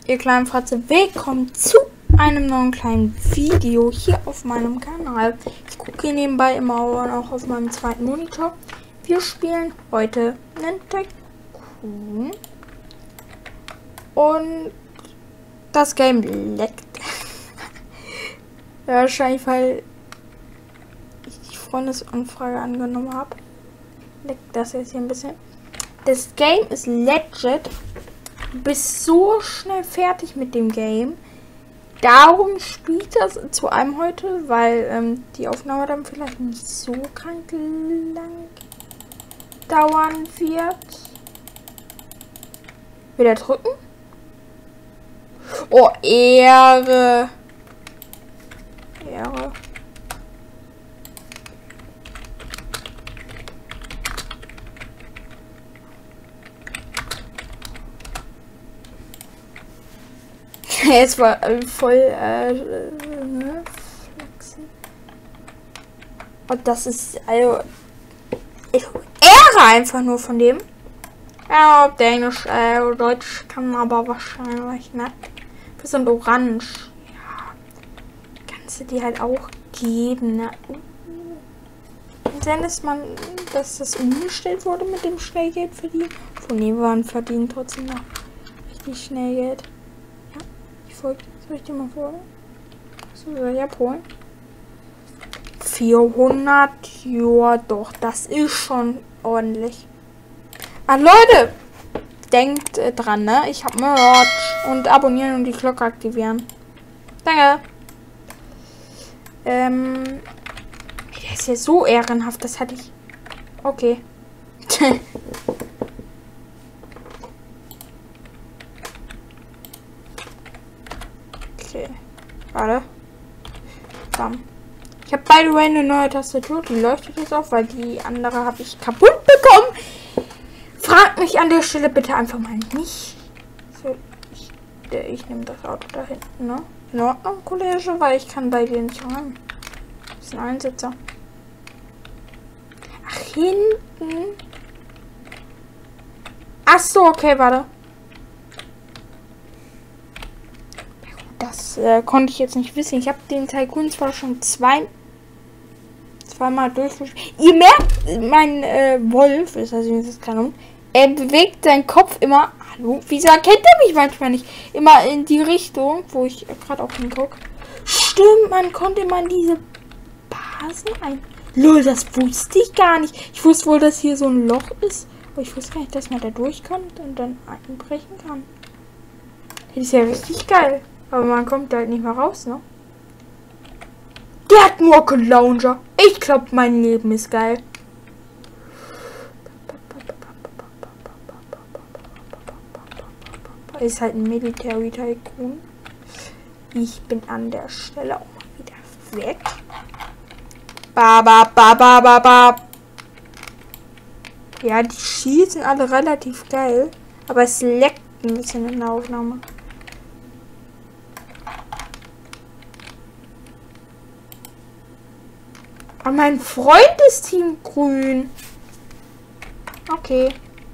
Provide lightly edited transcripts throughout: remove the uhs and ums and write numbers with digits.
ihr kleinen Fratze, willkommen zu einem neuen kleinen Video hier auf meinem Kanal. Ich gucke nebenbei immer auch auf meinem zweiten Monitor. Wir spielen heute einen Tycoon und das Game leckt. Ja, wahrscheinlich, weil ich die Freundesanfrage angenommen habe. Leckt das jetzt hier ein bisschen. Das Game ist legit. Du bist so schnell fertig mit dem Game. Darum spielt das zu einem heute, weil die Aufnahme dann vielleicht nicht so krank lang dauern wird. Wieder drücken. Oh, Ehre. Ehre. Es war voll ne? Flexen. Und das ist also ich Ehre einfach nur von dem. Ja, ob der Englisch oder Deutsch kann, aber wahrscheinlich nicht. Wir sind orange. Ja. Kannst du die halt auch geben, ne? Und dann ist man, dass das umgestellt wurde mit dem Schnellgeld verdienen. Von dem waren verdienen trotzdem noch richtig Schnellgeld. Soll ich dir mal folgen? So, soll ich abholen? 400, ja doch, das ist schon ordentlich. Ah Leute, denkt dran, ne? Ich hab Merch und abonnieren und die Glocke aktivieren. Danke. Der ist ja so ehrenhaft, das hatte ich. Okay. Okay. Warte. Bam. Ich habe by the way eine neue Tastatur. Die leuchtet jetzt auf, weil die andere habe ich kaputt bekommen. Fragt mich an der Stelle bitte einfach mal nicht. So, ich nehme das Auto da hinten, ne? In Ordnung, Kollege, weil ich kann bei dir nicht rein. Das ist ein Einsitzer. Ach, hinten. Ach so, okay, warte. Das konnte ich jetzt nicht wissen. Ich habe den Tycoon zwar schon zweimal durchgespielt. Ihr merkt, mein Wolf, ist also dieses Kanon, er bewegt seinen Kopf immer. Hallo? Wieso erkennt er mich manchmal nicht? Immer in die Richtung, wo ich gerade auch hingucke. Stimmt, man konnte immer in diese Basen ein. Lol, das wusste ich gar nicht. Ich wusste wohl, dass hier so ein Loch ist. Aber ich wusste gar nicht, dass man da durchkommt und dann einbrechen kann. Das ist ja richtig geil. Aber man kommt halt nicht mehr raus, ne? Der hat einen Rocket Launcher. Ich glaube, mein Leben ist geil. Ist halt ein Military Tycoon. Ich bin an der Stelle auch mal wieder weg. Ja, die schießen alle relativ geil. Aber es leckt ein bisschen in der Aufnahme. Aber mein Freund ist Team Grün. Okay.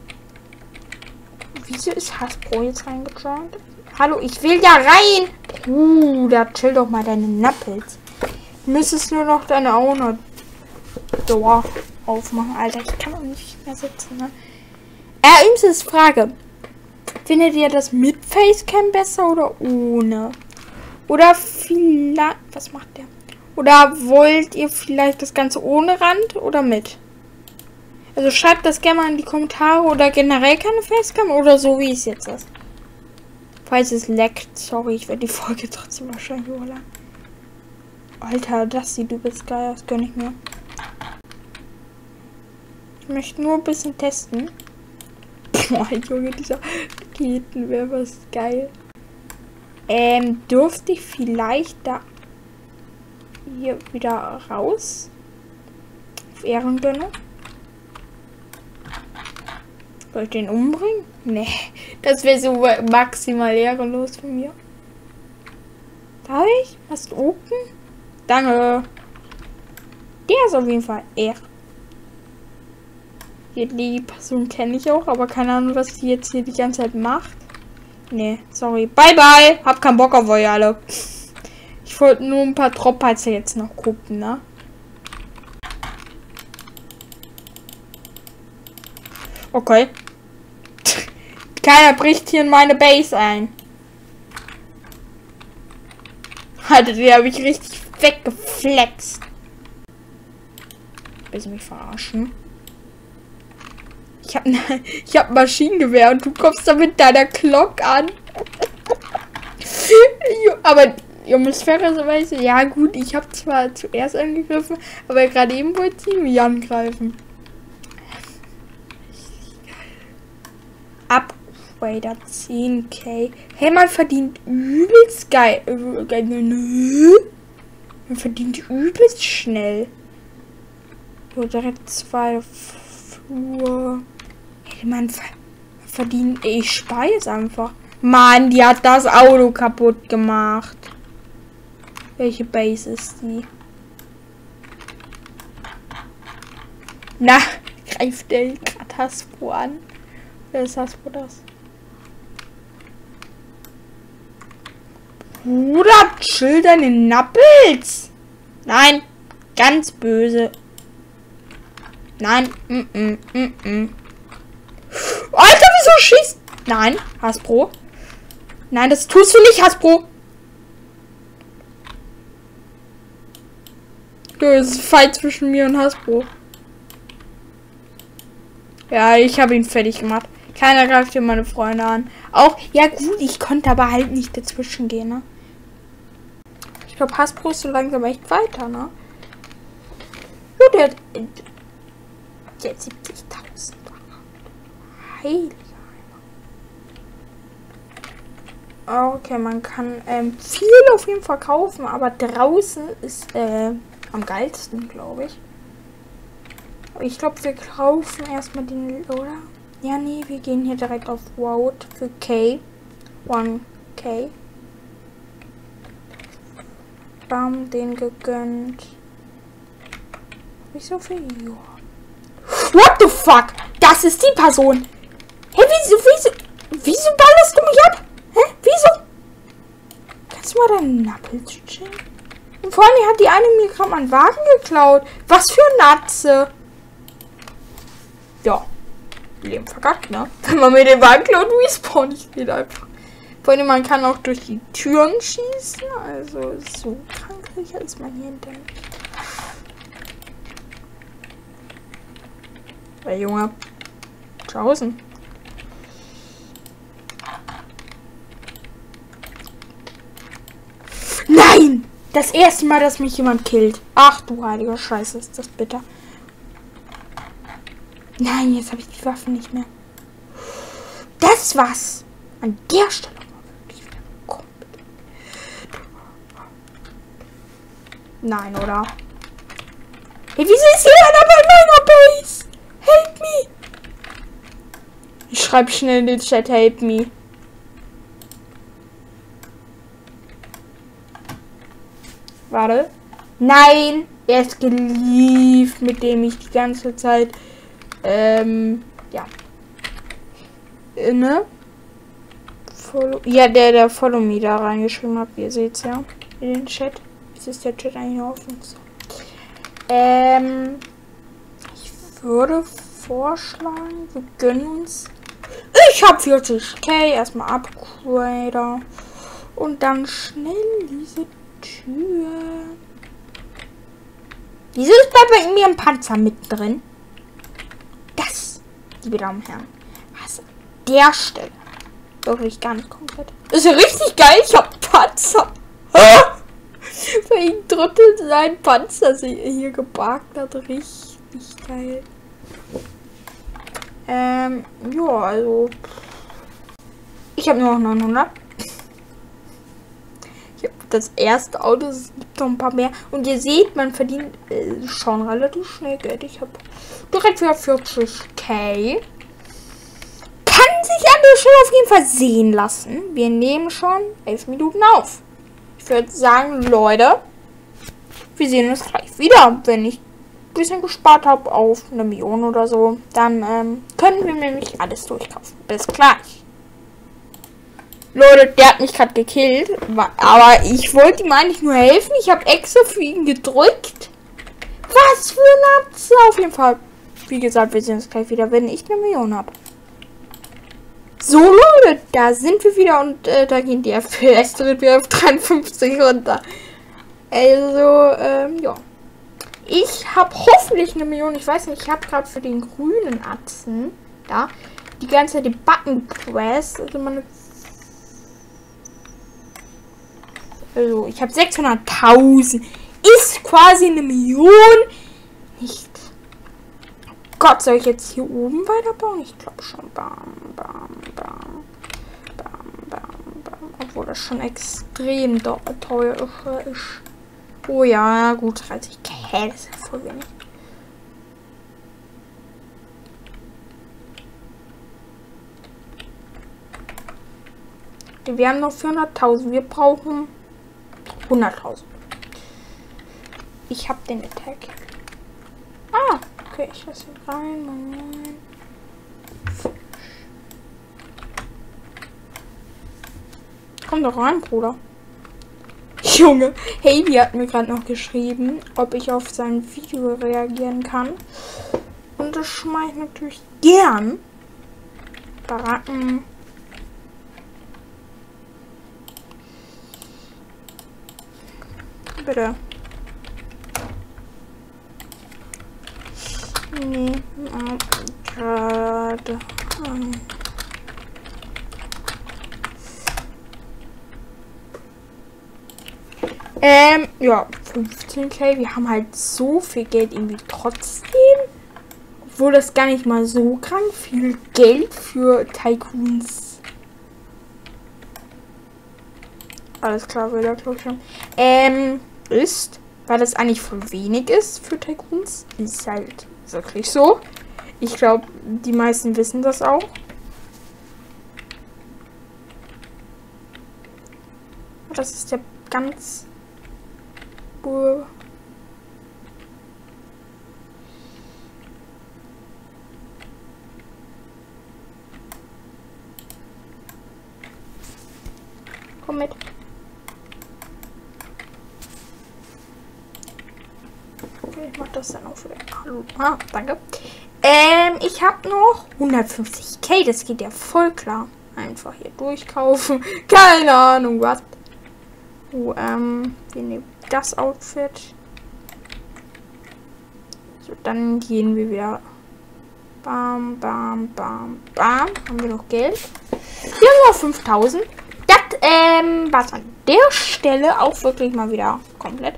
Wieso ist Hasbro jetzt reingejoint? Hallo, ich will ja rein. Da chill doch mal deine Nappels. Du müsstest nur noch deine Owner Door aufmachen. Alter, ich kann auch nicht mehr sitzen, ne? Übrigens Frage. Findet ihr das mit Facecam besser oder ohne? Oder vielleicht... Was macht der? Oder wollt ihr vielleicht das Ganze ohne Rand oder mit? Also schreibt das gerne mal in die Kommentare oder generell keine Facecam oder so wie es jetzt ist. Falls es leckt, sorry, ich werde die Folge trotzdem wahrscheinlich überladen. Alter, das sieht übelst geil aus, gönn ich mir. Ich möchte nur ein bisschen testen. Boah, Junge, dieser Raketenwerfer ist geil. Dürfte ich vielleicht da hier wieder raus? Auf Ehrengönne. Soll ich den umbringen? Nee, das wäre so maximal ehrenlos von mir. Darf ich? Hast du oben? Danke. Der ist auf jeden Fall Ehre. Die Person kenne ich auch, aber keine Ahnung, was die jetzt hier die ganze Zeit macht. Nee, sorry. Bye, bye. Hab keinen Bock auf euch alle. Ich wollte nur ein paar Dropheizer jetzt noch gucken, ne? Okay. Keiner bricht hier in meine Base ein. Alter, die habe ich richtig weggeflext. Willst du mich verarschen? Ich hab ein Maschinengewehr und du kommst da mit deiner Glock an. Aber ihr müsst fairerweise, ja gut, ich habe zwar zuerst angegriffen, aber gerade eben wollte sie mich angreifen. Upgrader 10k. Hey, man verdient übelst geil. Man verdient übelst schnell. So, direkt 2 Flur. Hey, man verdient. Ich speise einfach. Mann, die hat das Auto kaputt gemacht. Welche Base ist die? Na, greift der gerade Hasbro an? Wer ist Hasbro das? Bruder, chill deine Nappels! Nein, ganz böse. Nein, Alter, wieso schießt? Nein, Hasbro. Nein, das tust du nicht, Hasbro. Das ist ein Fight zwischen mir und Hasbro. Ja, ich habe ihn fertig gemacht. Keiner greift hier meine Freunde an. Auch, ja gut, ich konnte aber halt nicht dazwischen gehen, ne? Ich glaube, Hasbro ist so langsam echt weiter, ne? Oh, der hat 70.000. Heiliger. Okay, man kann viel auf jeden Fall kaufen, aber draußen ist am geilsten, glaube ich. Ich glaube, wir kaufen erstmal den, oder? Ja, nee, wir gehen hier direkt auf Road für K. 1K. Bam, den gegönnt. Nicht so viel. Ja. What the fuck? Das ist die Person. Hey, wieso ballerst du mich ab? Hä? Wieso? Kannst du mal deinen Nappel chillen? Und vor allem hat die eine mir gerade meinen Wagen geklaut. Was für ein Natze. Ja. Leben verkackt, ne? Wenn man mir den Wagen klaut, respawn ich den einfach. Vor allem, man kann auch durch die Türen schießen. Also, so kranklich als man hier denkt. Hey, Junge. Draußen. Nein! Das erste Mal, dass mich jemand killt. Ach du heiliger Scheiße, ist das bitter. Nein, jetzt habe ich die Waffe nicht mehr. Das war's. An der Stelle wirklich wieder komplett. Nein, oder? Hey, wieso ist jeder aber in meiner Base? Help me! Ich schreibe schnell in den Chat, help me. Warte. Nein! Er ist geliebt, mit dem ich die ganze Zeit ja. Ne? Follow, ja, der Follow Me da reingeschrieben hat, wie ihr seht ja. In den Chat. Jetzt ist der Chat eigentlich offen. Ich würde vorschlagen, wir gönnen uns. Ich habe 40k. Erstmal Upgrader. Und dann schnell diese Tür. Wieso ist bei mir ein Panzer mittendrin? Das, liebe Damen und Herren, was an der Stelle wirklich gar nicht komplett. Ist ja richtig geil, ich hab Panzer. Weil ihn Trottel sein Panzer hier geparkt hat. Richtig geil. Ja, also. Ich habe nur noch 900. Ich habe das erste Auto, es gibt noch ein paar mehr. Und ihr seht, man verdient schon relativ schnell Geld. Ich habe direkt wieder 40k. Kann sich an der Stelle auf jeden Fall sehen lassen. Wir nehmen schon 11 Minuten auf. Ich würde sagen, Leute, wir sehen uns gleich wieder, wenn ich ein bisschen gespart habe auf 1 Million oder so. Dann können wir nämlich alles durchkaufen. Bis gleich. Leute, der hat mich gerade gekillt. Aber ich wollte ihm eigentlich nur helfen. Ich habe extra für ihn gedrückt. Was für ein Atze. Auf jeden Fall. Wie gesagt, wir sehen uns gleich wieder, wenn ich 1 Million habe. So, Leute, da sind wir wieder. Und da gehen die FPS wieder auf 53 runter. Also, ja. Ich habe hoffentlich 1 Million. Ich weiß nicht, ich habe gerade für den grünen Atzen da die ganze Zeit die Button Quest. Also ich habe 600.000. Ist quasi 1 Million. Nicht. Gott, soll ich jetzt hier oben weiterbauen? Ich glaube schon. Bam, bam, bam. Bam, bam, bam. Obwohl das schon extrem teuer ist. Oh ja, gut, 30.000. Das ist ja voll wenig. Wir haben noch 400.000. Wir brauchen 100.000. Ich habe den Attack. Ah, okay, ich lasse ihn rein. Komm doch rein, Bruder. Junge, Heidi hat mir gerade noch geschrieben, ob ich auf sein Video reagieren kann. Und das mache ich natürlich gern. Baracken. Bitte. Nee, gerade. Ja, 15.000. Wir haben halt so viel Geld irgendwie trotzdem. Obwohl das gar nicht mal so krank viel Geld für Tycoons. Alles klar, wieder glaube ich schon. Ist, weil das eigentlich voll wenig ist für Tycoons. Ist halt wirklich so. Ich glaube, die meisten wissen das auch. Das ist der ganz... Komm mit. Okay, ich mach das dann auch wieder. Hallo. Ah, danke. Ich habe noch 150.000. Das geht ja voll klar. Einfach hier durchkaufen. Keine Ahnung, was. Oh, wir nehmen das Outfit. So, dann gehen wir wieder. Bam, bam, bam, bam. Haben wir noch Geld? Wir haben noch 5.000. Das, was an der Stelle auch wirklich mal wieder komplett.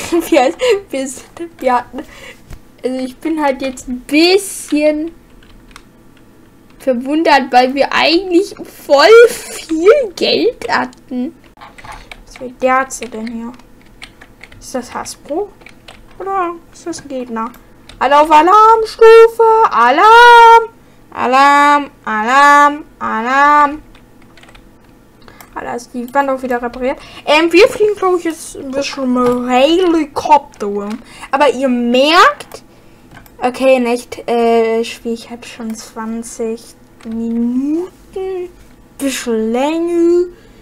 Wir hatten. Also ich bin halt jetzt ein bisschen verwundert, weil wir eigentlich voll viel Geld hatten. Was will der Atze denn hier? Ist das Hasbro? Oder ist das ein Gegner? Alle auf Alarmstufe! Alarm! Alarm! Alarm! Alarm! Alles, die Band auch wieder repariert. Wir fliegen, glaube ich, jetzt ein bisschen mit Helikopter. Aber ihr merkt, okay, nicht, Schwierigkeit schon 20 Minuten. Bisschen länger.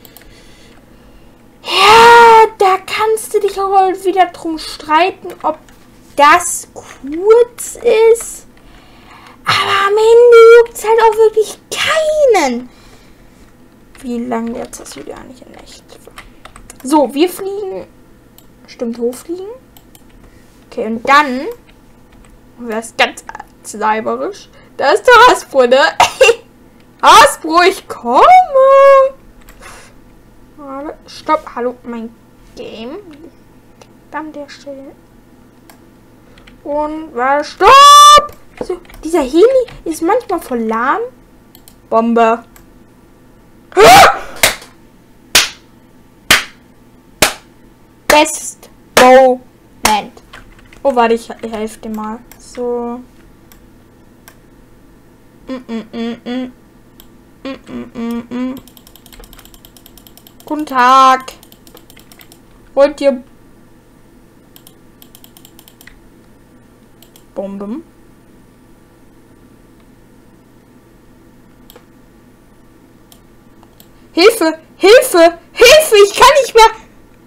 Ja, da kannst du dich auch wieder drum streiten, ob das kurz ist. Aber am Ende juckt es halt auch wirklich keinen. Wie lange jetzt das Video eigentlich in echt war. So, wir fliegen. Stimmt, hochfliegen. Okay, und dann wäre es ganz leiberisch. Da ist der Hasbro, ne? Hasbro, ich komme. Stopp, hallo, mein Game. An der Stelle. Und stopp! So, dieser Heli ist manchmal voll lahm. Bombe. Best Moment. Oh, warte, ich helfe dir mal. So. Guten Tag. Wollt ihr Bomben? Hilfe! Hilfe! Hilfe! Ich kann nicht mehr!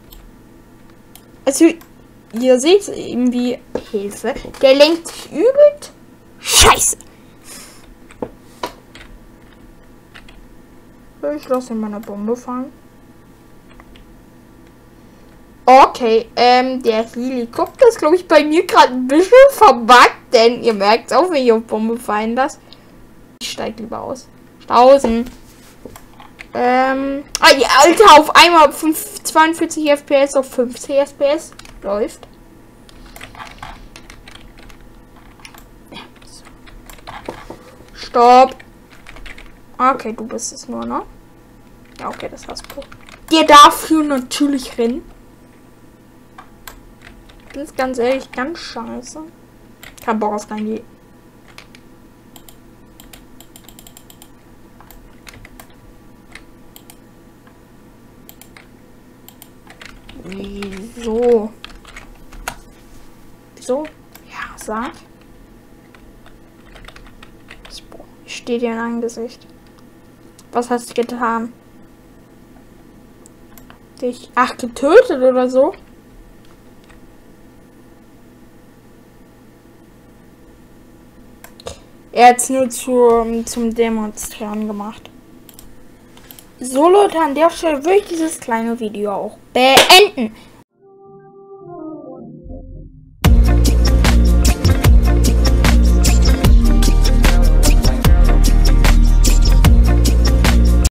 Also, ihr seht irgendwie Hilfe. Der lenkt sich übel. Scheiße! Ich lasse in meiner Bombe fallen. Okay, der Helikopter ist, glaube ich, bei mir gerade ein bisschen verbuggt, denn ihr merkt auch, wenn ich auf Bombe fallen lasse. Ich steige lieber aus. 1000. Ja, Alter, auf einmal 42 FPS auf 50 FPS läuft. Stopp. Okay, du bist es nur, ne? Ja, okay, das war's. Der darf hier natürlich rennen. Das ist ganz ehrlich ganz scheiße. Kein Bock auf dein Leben. Wieso? Wieso? Ja, sag. Ich stehe dir in Angesicht. Was hast du getan? Dich, ach, getötet oder so? Er hat es nur zum Demonstrieren gemacht. So Leute, an der Stelle würde ich dieses kleine Video auch beenden.